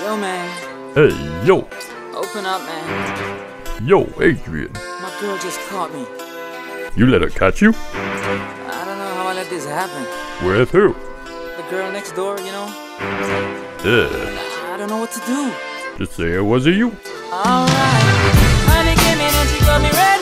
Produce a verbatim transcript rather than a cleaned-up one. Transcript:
Yo, man. Hey, yo. Open up, man. Yo, Adrian. My girl just caught me. You let her catch you? I don't know how I let this happen. With who? The girl next door, you know? Ugh. I don't know what to do. Just say it wasn't you. Alright. Honey came in and she got me ready.